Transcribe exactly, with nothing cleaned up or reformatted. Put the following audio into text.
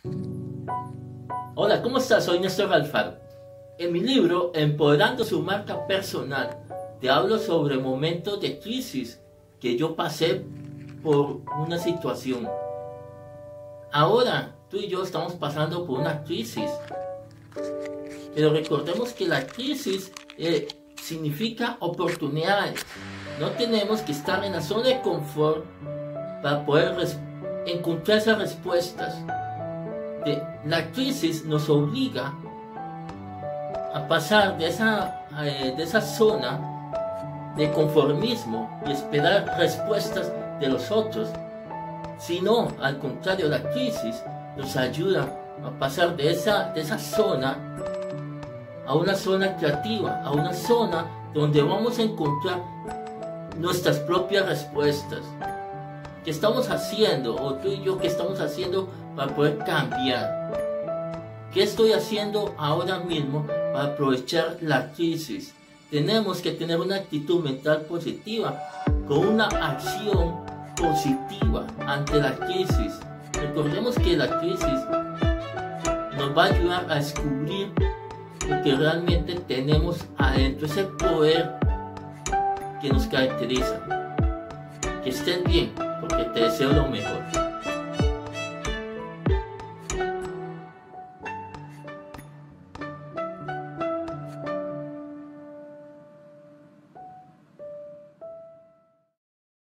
Hola, ¿cómo estás? Soy Néstor Alfaro. En mi libro, Empoderando su marca personal, te hablo sobre momentos de crisis que yo pasé por una situación. Ahora, tú y yo estamos pasando por una crisis. Pero recordemos que la crisis eh, significa oportunidades. No tenemos que estar en la zona de confort para poder encontrar esas respuestas. De, la crisis nos obliga a pasar de esa, eh, de esa zona de conformismo y esperar respuestas de los otros, sino al contrario, la crisis nos ayuda a pasar de esa, de esa zona a una zona creativa, a una zona donde vamos a encontrar nuestras propias respuestas. ¿Qué estamos haciendo, o tú y yo, qué estamos haciendo para poder cambiar? ¿Qué estoy haciendo ahora mismo para aprovechar la crisis? Tenemos que tener una actitud mental positiva, con una acción positiva ante la crisis. Recordemos que la crisis nos va a ayudar a descubrir lo que realmente tenemos adentro, ese poder que nos caracteriza. Que estés bien, porque te deseo lo mejor.